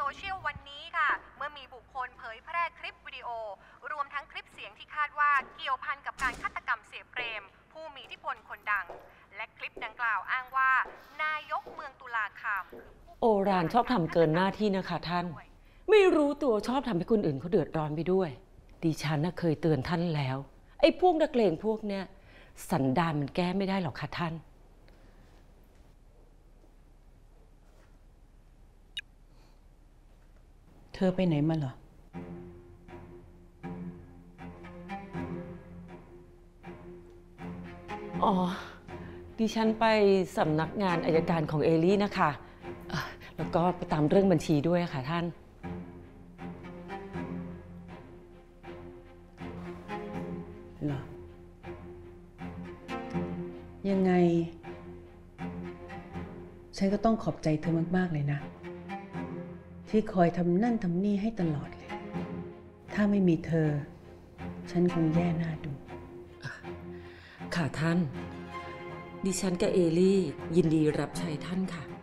เชียลวันนี้ค่ะเมื่อมีบุคคลเผยแพร่คลิปวิดีโอรวมทั้งคลิปเสียงที่คาดว่าเกี่ยวพันกับการฆาตกรรมเสียเปรมผู้มีอิทธิพลคนดังและคลิปดังกล่าวอ้างว่านายกเมืองตุลาคามโอรานชอบทำเกินหน้าที่นะคะท่านไม่รู้ตัวชอบทำให้คนอื่นเขาเดือดร้อนไปด้วยดิฉันเคยเตือนท่านแล้วไอ้พวกนักเลงพวกเนี้ยสันดานมันแก้ไม่ได้หรอกค่ะท่านเธอไปไหนมาเหรออ๋อดิฉันไปสำนักงานอัยการของเอลี่นะคะแล้วก็ไปตามเรื่องบัญชีด้วยค่ะท่านเหรอยังไงฉันก็ต้องขอบใจเธอมากๆเลยนะที่คอยทำนั่นทำนี่ให้ตลอดเลยถ้าไม่มีเธอฉันคงแย่หน้าดูค่ะท่านดิฉันกับเอลี่ยินดีรับใช้ท่านค่ะ